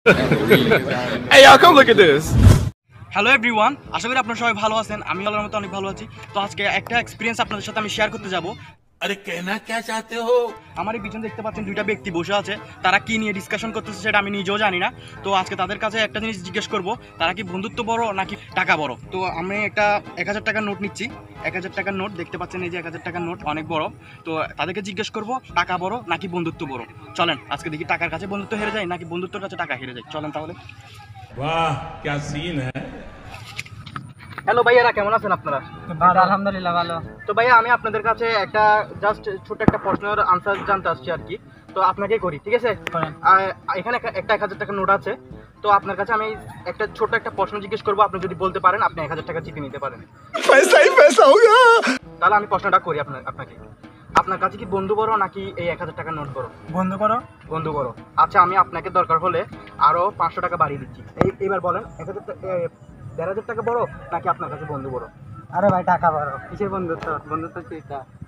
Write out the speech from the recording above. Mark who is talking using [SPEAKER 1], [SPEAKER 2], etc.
[SPEAKER 1] Hey y'all, come look at this.
[SPEAKER 2] Hello everyone, আশা করি আপনারা সবাই ভালো আছেন। আমি আল্লাহর মতো অনেক ভালো আছি। তো আজকে একটা এক্সপিরিয়েন্স আপনাদের সাথে আমি শেয়ার করতে যাব।
[SPEAKER 1] अरे कहना क्या चाहते हो?
[SPEAKER 2] আমার এই পিছনে দেখতে পাচ্ছেন দুইটা ব্যক্তি বসে আছে। তারা কি নিয়ে ডিসকাশন করতেছে সেটা আমি নিজেও জানি না। তো আজকে তাদের কাছে একটা জিনিস জিজ্ঞেস করব, তারা কি বন্ধুত্ব বড় নাকি টাকা বড়। তো আমি একটা 1000 টাকার নোট নিচ্ছি। 1000 টাকার নোট দেখতে পাচ্ছেন, এই যে 1000 টাকার নোট অনেক বড়। তো তাদেরকে জিজ্ঞেস করব টাকা বড় নাকি বন্ধুত্ব বড়। চলেন আজকে দেখি টাকার কাছে বন্ধুত্ব হেরে যায় নাকি বন্ধুত্বের কাছে টাকা হেরে যায়। চলেন তাহলে।
[SPEAKER 1] वाह क्या सीन है।
[SPEAKER 2] হ্যালো ভাইয়ারা, কেমন আছেন আপনারা?
[SPEAKER 3] ভালো, আলহামদুলিল্লাহ ভালো।
[SPEAKER 2] তো ভাইয়া, আমি আপনাদের কাছে একটা জাস্ট ছোট একটা প্রশ্নের আনসার জানতে আসছি আর কি। তো আপনাকেই করি, ঠিক আছে? এখানে একটা 1000 টাকার নোট আছে। তো আপনার কাছে আমি একটা ছোট একটা প্রশ্ন জিজ্ঞেস করবো, আপনি যদি বলতে পারেন আপনি 1000 টাকা জিতে নিতে পারেন।
[SPEAKER 1] पैसा ही पैसा होगा।
[SPEAKER 2] তাহলে আমি প্রশ্নটা করি আপনাকে, আপনার কাছে কি বন্ধু বড় নাকি এই 1000 টাকার নোট বড়?
[SPEAKER 3] বন্ধু করো।
[SPEAKER 2] বন্ধু বড়। আচ্ছা, আমি আপনাকে দরকার হলে আরো 500 টাকা বাড়িয়ে দিচ্ছি। এইবার বলেন 1500 টাকা বড় নাকি আপনার কাছে বন্ধু বড়?
[SPEAKER 3] আরে ভাই, টাকা বড়। কিসের বন্ধুত্ব? বন্ধুত্ব চিন্তা।